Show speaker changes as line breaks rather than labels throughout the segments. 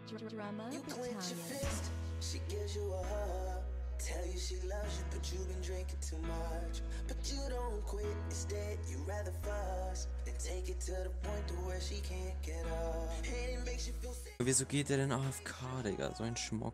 Drama
You clench your
Battalion.
fist, she gives you a hug. Tell you she loves you, but you've been drinking too much. But you don't quit, instead you rather fuss than take it to the point to where she can't get up. And it makes you feel sick.
Wieso geht der denn AFK, Digga? So ein Schmock.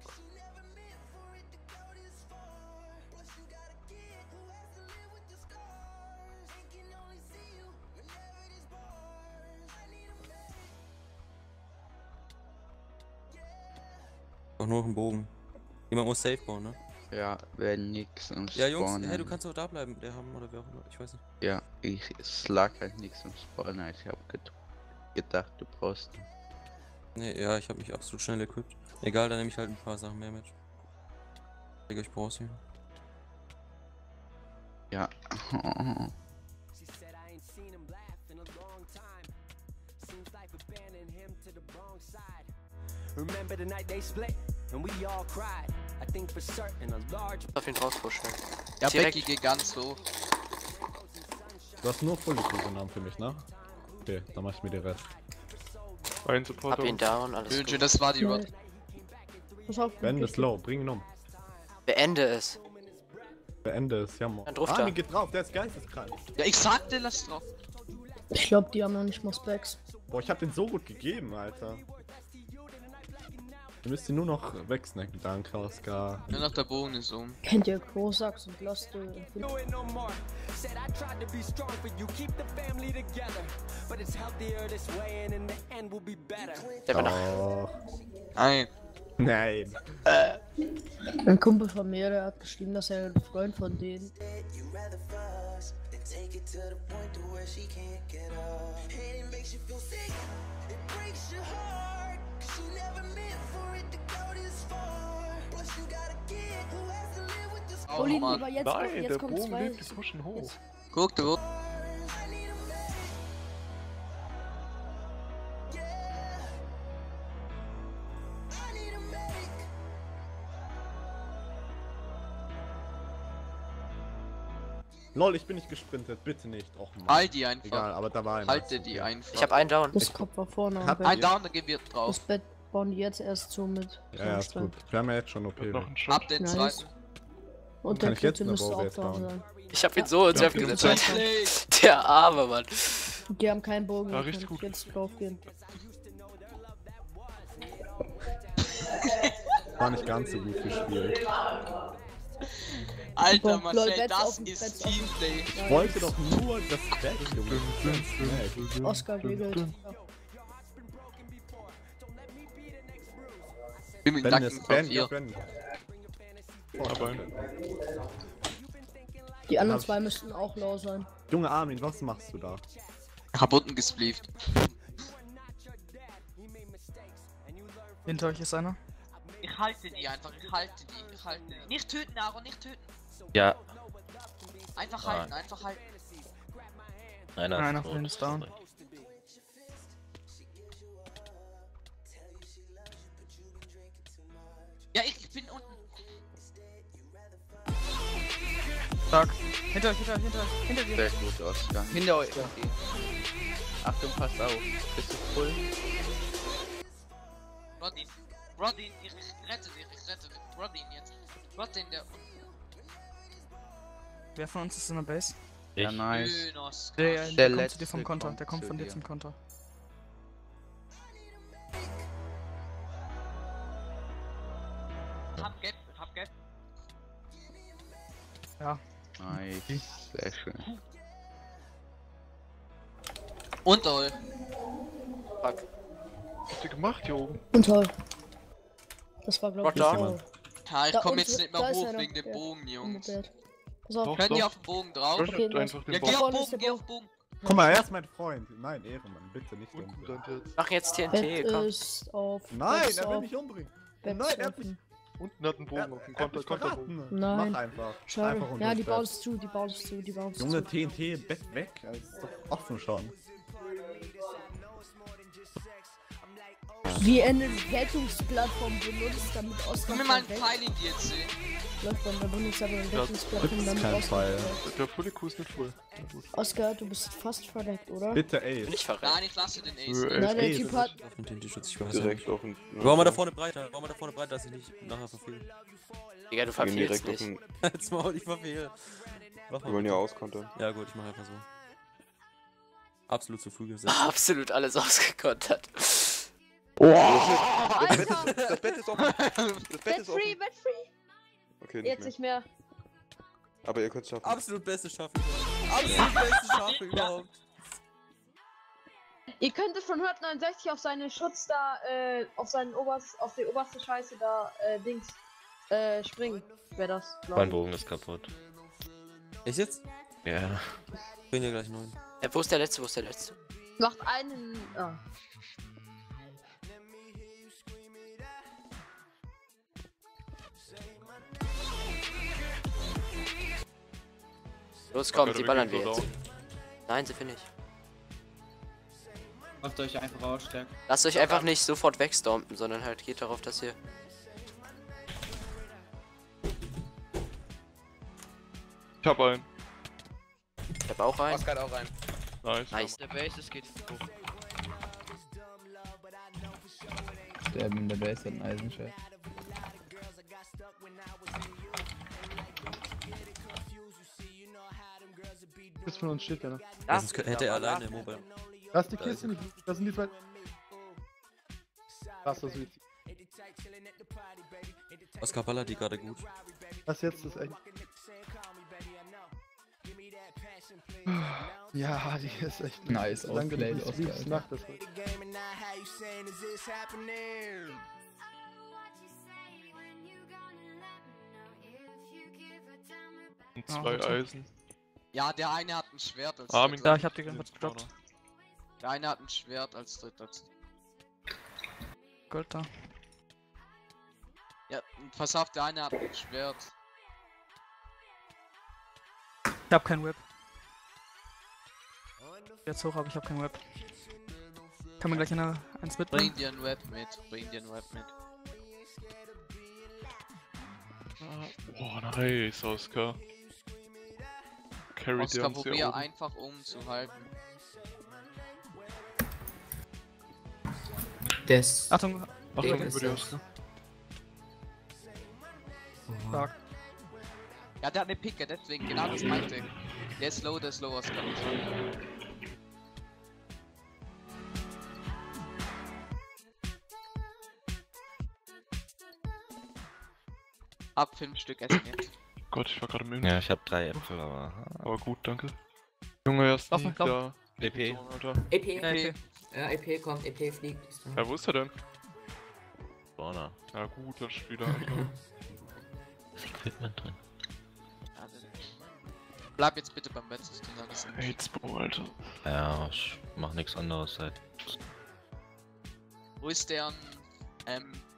Doch nur noch ein Bogen. Jemand muss safe bauen, ne?
Ja, wenn nix am
Ja, Jungs,
Spawnen.
hey, du kannst auch da bleiben, der haben oder wer auch immer, ich weiß nicht.
Ja, es lag halt nix am Spawnen. Ich hab gedacht, du brauchst.
Nee, ja, ich habe mich absolut schnell equipped. Egal, dann nehme ich halt ein paar Sachen mehr mit. Digga, ich brauch's hier.
Ja.
She said I ain't seen him laugh in a long time. Seems life abandoned him to the wrong side. Remember the night they split and we all cried. I think for certain a large
Auf ihn rauspushen.
Ja,
Direkt.
Becky geht ganz hoch.
Du hast nur Fully-Namen für mich, ne? Okay, dann mach ich mir den Rest.
Ein Support.
Hab ihn down, alles
Schön,
gut.
das war die Rod.
Pass auf,
Ben ist low, bring ihn um.
Beende es.
Beende es, ja, Mann.
Dann drauf
Ah,
da.
mir geht drauf, der ist geisteskrank.
Ja, ich sagte, lass drauf.
ich glaube, die haben noch nicht mal Specs.
Boah, ich hab den so gut gegeben, Alter. Du müsst ihn nur noch wegsnacken, danke, Oscar.
Nur noch der Bogen ist um.
Kennt ihr Großachs und Loste?
do it no more. Said I tried to be strong for you, keep the family together. But it's healthier this way and in the end we'll be better.
Der war noch.
Oh,
Nein.
nein.
Ein Kumpel von mir, der hat geschrieben, dass er ein Freund von denen.
You rather fuss than take it to the point to where she can't get up. And it makes you feel sick, it breaks your heart. 'Cause you never meant for it to go this far. Plus you got a kid who has to live with this.
Oh,
Olin,
Mann.
aber jetzt,
Nein,
jetzt
der
kommt
Bogen
zwei.
lebt, die pushen hoch.
Guck, du.
I need a man. Yeah. I need a medic.
Lol, ich bin nicht gesprintet, bitte nicht. Och, Mann.
Halt die einfach.
Egal, aber da war einer.
Halte die einfach.
Ich hab einen down.
Das Kopf war vorne am
Hab
Bett.
Ein Down, dann gehen wir
Das
drauf.
Bett bauen die jetzt erst so mit.
Ja, ja, ist gut. Wir haben ja jetzt schon OP.
Noch ein
Ab
Shot.
den
Nice.
zweiten.
Und
Kann
der
ich jetzt
dritte
eine
müsste auch
Bauwelt
da
bauen?
sein.
Ich hab ihn so ins Trap
Ja,
gesetzt.
Endlich!
Der Arme, Mann.
Die haben keinen Bogen,
Ja,
da
richtig
kann ich
gut.
jetzt drauf gehen.
War nicht ganz so gut gespielt.
Alter,
Lol,
Marcel,
Betts
das
offen,
ist
Betts
Team
offen.
Day.
Ich wollte doch nur das Bett, Junge.
Oscar regelt.
Bin mit
Ben
Nacken
ist
auf
Ben, ja,
ihr.
Ben.
Aber
Die anderen
Hab ich-
zwei müssten auch low sein.
Junge Armin, was machst du da?
Hab unten gesplieft.
Hinter euch ist einer.
Ich halte die einfach, ich halte die. Nicht töten, Aaron, nicht töten.
Ja,
Einfach
Nein.
halten, einfach halten.
Einer von denen ist down.
Ja, ich bin unten.
Stark. Hinter euch, hinter dir.
Sehr gut, Oscar.
Hinter euch.
Achtung, pass auf. Bist du voll? Rodin, ich rette dich. Rodin jetzt. Rodin, der
Wer von uns ist in der Base?
Ja,
ich.
nice. Schön, Oscar.
Der kommt zu dir vom Konter. Der kommt von dir zum Konter.
Hab Gap.
Ja.
Nice, sehr schön. Und Ol.
Fuck.
was habt ihr gemacht hier oben?
Und toll. Das war glaube ich
Roger.
so.
Ja, ich
Da
komm
unten-
jetzt nicht
da
mehr
ist
hoch
einer,
wegen dem
der-
Bogen, Jungs.
Pass auf.
Doch,
Können die
doch.
auf den Bogen drauf?
Rush
Okay,
einfach den
Ja,
Boss.
geh auf
vorne
Bogen,
ist der
geh auf Bogen.
Guck mal, er ist mein Freund. Nein, Ehrenmann, bitte nicht
Unten
umbringen.
dann jetzt.
Mach jetzt
Bett
TNT, komm.
ist auf.
Nein,
Bett ist
er will
auf,
mich umbringen.
Bett
Nein,
ist
er hat mich.
offen.
Unten hat einen Bogen auf dem
Er hat mich
Konterbogen.
verraten.
Nein.
Mach einfach.
Schade.
Einfach unter
Ja,
das
die
Bett.
bauen es zu, die bauen es zu, die bauen es
Junge,
zu.
TNT, Bett weg. Das ist doch offen schon.
Wie eine Rettungsplattform benutzt, damit Oscar
Gib mir mal einen
verreckt.
Pfeil in die jetzt.
Läuft man, da benutzt aber eine Rettungsplattform,
Gibt's
damit
keinen
Oscar
Pfeil.
verreckt.
Der Fully ist nicht voll. Ja, gut.
Oscar, du bist fast verreckt, oder?
Bitte, ey.
Nicht verreckt.
Nein, ich lasse den Ace.
Ey,
Nein, der
ey,
Typ
das
hat.
Auf den TNT-Schutz, ich weiß ja
Direkt
nicht.
auf den.
Warum mal da vorne breiter? Warum mal da vorne breiter, dass ich nicht nachher verfehle?
Digga, du
Gehen
verfehlst
direkt auf
nicht.
den.
Jetzt mal, ich verfehle. Mach
Wir wollen
mal.
ja auskontern.
Ja gut, ich mache einfach so. Absolut zu früh gesetzt.
Absolut alles ausgekontert.
Das Bett ist offen. Das Bett ist offen.
Bed free.
Okay,
Jetzt
nicht mehr.
nicht mehr.
Aber ihr könnt es schaffen.
Absolut beste Schaffe überhaupt. Absolut beste Schaffe überhaupt.
Ihr könntet von 169 auf seinen Schutz da, auf die oberste Scheiße da, Dings, springen. Wäre das, glaub
Mein
ich.
Bogen ist kaputt.
Ich jetzt?
Ja.
Ich bin ja gleich 9.
Wo ist der letzte? Wo ist der letzte?
Macht einen, ah.
Los, komm,
Alter,
die
wir
ballern
gehen
wir
so
jetzt. Nein, sie finde ich.
Macht euch einfach ausstärken.
Lasst euch einfach nicht sofort wegstompen, sondern halt geht darauf, dass ihr...
Ich hab einen.
Ich hab auch rein.
Oscar hat auch rein.
Nice.
Nice.
Der Base, es geht hoch.
Sterben in der Base hat ein Eisenschwert.
Das von uns steht ja noch.
Ja, sonst hätte er alleine Mobile.
Lass die Kiste nicht. Das sind die zwei. Lass das witzig.
Oscar ballert die gerade gut.
Was jetzt ist echt. Ja, die ist echt
Nice,
danke,
outplayed,
dass
Oscar,
du
Alter.
Nacht das
Und 2 Eisen.
Ja, der eine hat ein Schwert als
Armin.
dritter.
Ja,
ich hab
den
kurz
gedroppt.
Der eine hat ein Schwert als dritter.
Gold da.
Ja, und pass auf, der eine hat ein Schwert.
Ich hab kein Whip. Jetzt hoch, aber ich hab kein Whip. Kann mir gleich eins mitbringen?
Bring dir ein Web mit. Bring dir ein Web mit.
Boah, nice, Oscar. Carry
Oscar,
der uns hier
probier
oben.
einfach umzuhalten.
Das.
Achtung,
Achtung,
ist
über die
das.
Oscar.
stark.
Ja, der hat eine Picke, deswegen, genau das meinte ich. Der ist low, Oscar. Ab 5 Stück essen jetzt.
Gott, ich war gerade im
Ja, ich hab 3 Äpfel, aber.
Aber gut, danke. Junge, er ist
Lauf
nie
mal, lauf.
da.
EP.
Alter.
EP.
Ja, EP.
Ja, EP kommt, EP fliegt. Ist da.
Ja, wo ist er denn?
Spawner.
Ja gut, das Spieler, Alter.
Das Equipment drin.
Also, bleib jetzt bitte beim Bett, das Ding alles nicht.
Hatesbo, Alter.
Ja, ich mach nichts anderes seit.
Wo ist der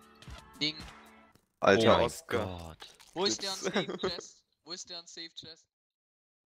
Ding?
Alter
Oh mein
Oscar.
Gott.
Wo ist der
Ups.
Safe Chest? Wo ist der Safe Chest?